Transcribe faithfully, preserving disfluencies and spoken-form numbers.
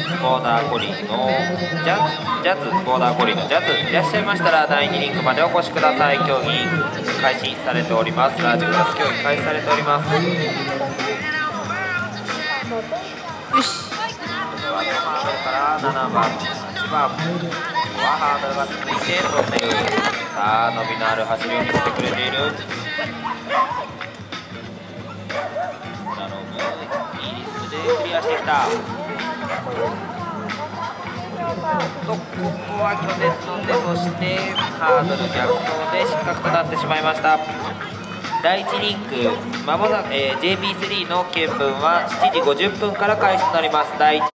ボーダーコリーのジャズジャズボーダーコリーのジャズいらっしゃいましたらだいにリンクまでお越しください。競技開始されております。ラージクラス競技開始されております。よし、ではハードルからななばんはちばん、ここはハードルが続いてトンネル。さあ伸びのある走りを見せてくれている。いいリズムでクリアしてきた。とここは拒絶の手、そしてハードル逆走で失格となってしまいました。だいいちリンクまもなく、えー、ジェイビースリー の見分はしちじごじゅっぷんから開始となります。だいいち